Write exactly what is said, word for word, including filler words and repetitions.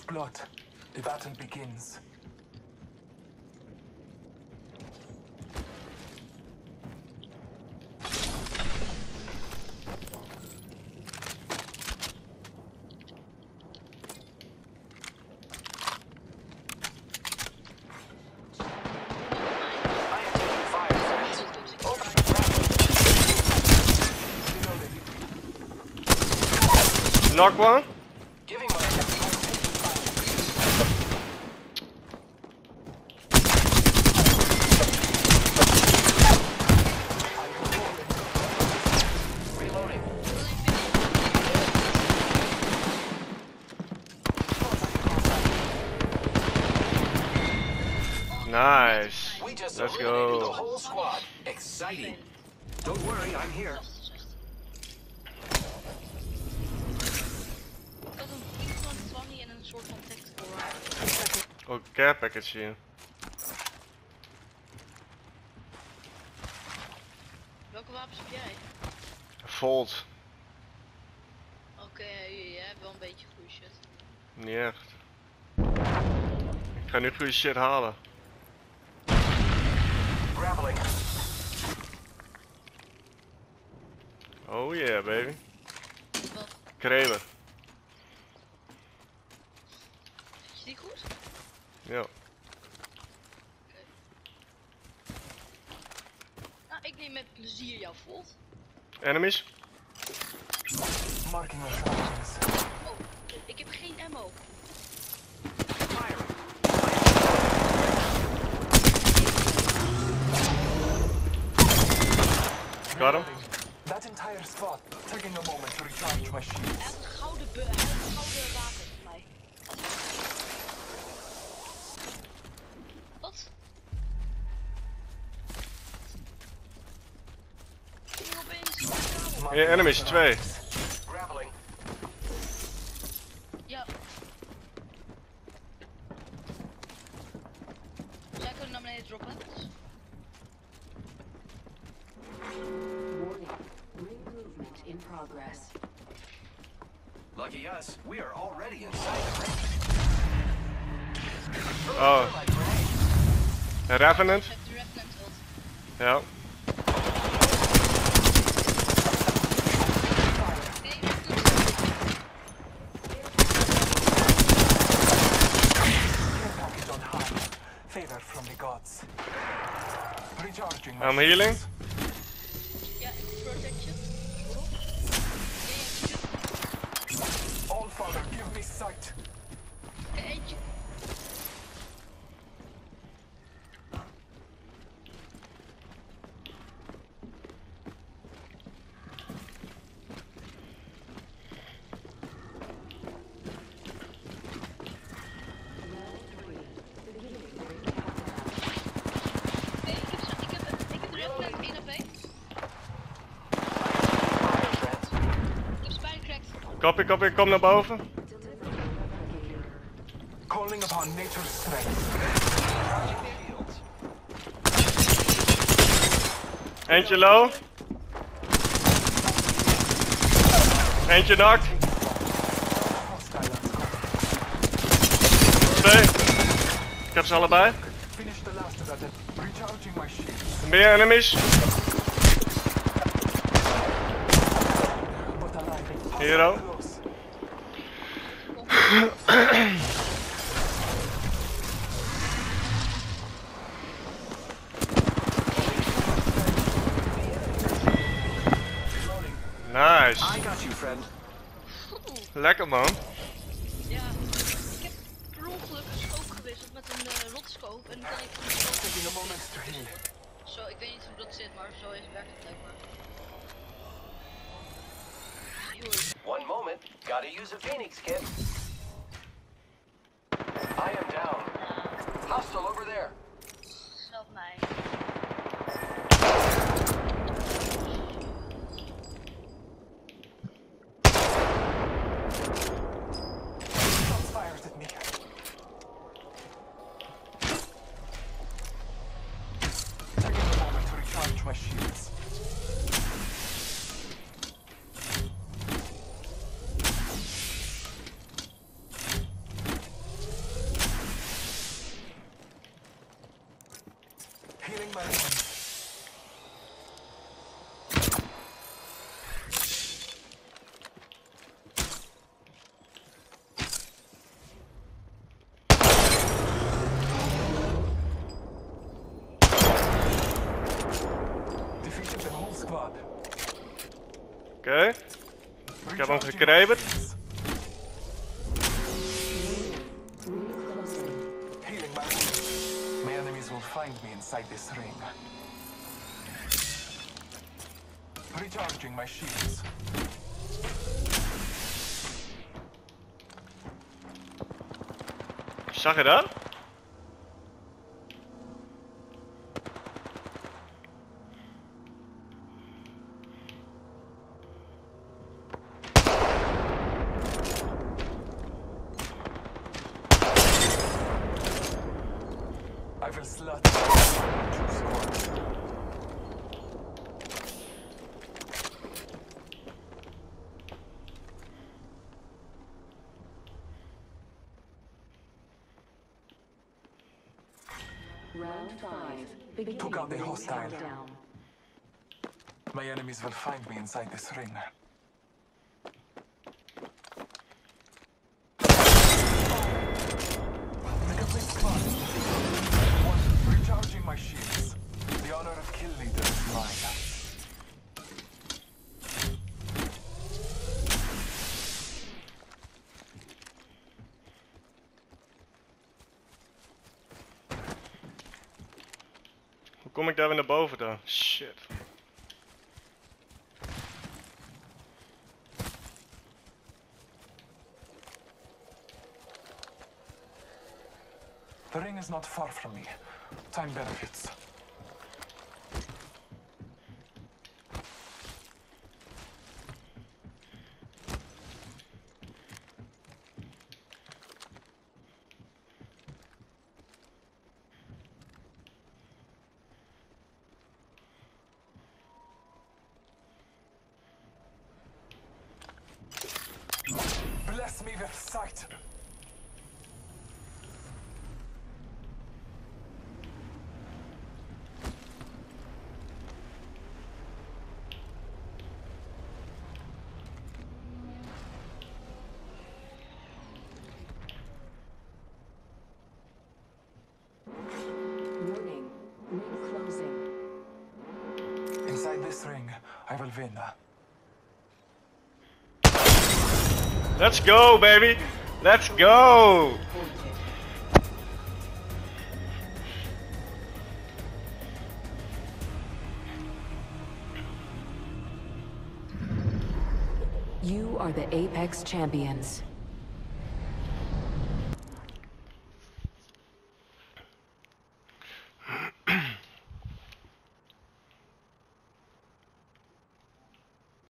blood. The battle begins. Knock one. Giving my reloading. Nice. We just Let's eliminated go. the whole squad. Exciting. Don't worry, I'm here. Oh, care package hier. Welke wapens heb jij? Volt. Oké, okay, jij hebt wel een beetje goede shit. Niet echt. Ik ga nu goede shit halen. Grappling. Oh yeah, baby. Wat? Kraber. Is die goed? Ja. Okay. Nou, ik neem met plezier jouw Volt. Enemies? Marking our targets. Oh, ik heb geen ammo. Fire. Got him. That entire spot. Taking a moment to recharge my shields. Hij had een gouden, be hij had een gouden wapen voor mij. Wat? Ik ging opeens... Ja, enemies, twee. Grappling. Ja. Zij kunnen naar beneden droppen. Warning. Ring movement in progress. Lucky us, we are already inside the ring. Oh. Een Revenant? Je hebt de Revenant ult. Ja. Nee, Revenant. Care package on high. Favor from the gods. Recharging my I'm healing. shields. Ja, protection. All father, give me sight. Oké, eentje. Nee, ik heb, zo- ik heb, ik heb de Revenant één op één. Ik heb spijn cracked. Copy, copy, ik kom naar boven. Calling upon nature's strength. Eentje low. Eentje knocked. Hostile unscored. Twee. Ik heb ze allebei. Finish the last of that. Recharging my shields. Meer enemies. But alive. Hero. Close. Nice. I got you, friend. Lekker man. Ja, ik heb per ongeluk een scope gewisseld met een uh, rotscope en dan kan ik een scope. Taking a moment to heal. Zo, ik weet niet hoe dat zit, maar zo is het werkt het blijkbaar. One moment. Gotta use a Phoenix kit. I am down. Hostile over there. Zelf mij. Shots fired at me. Taking a moment to recharge my shields. Healing my wounds. Defeated the whole squad. Oké, ik heb hem gekrebeld. Healing my wounds. My enemies will find me inside this ring. Recharging my shields. Zag je dat? I will slaughter two squads. Round five. Beginning Took out the ring hostile. countdown. My enemies will find me inside this ring. The complete squad. One, recharging my shields. The honor of kill leader is mine. Hoe kom ik daar weer naar boven dan? Shit. The ring is not far from me. Time benefits. Bless me with sight. Warning. Ring closing. Inside this ring, I will win. Let's go, baby! Let's go! You are the Apex champions.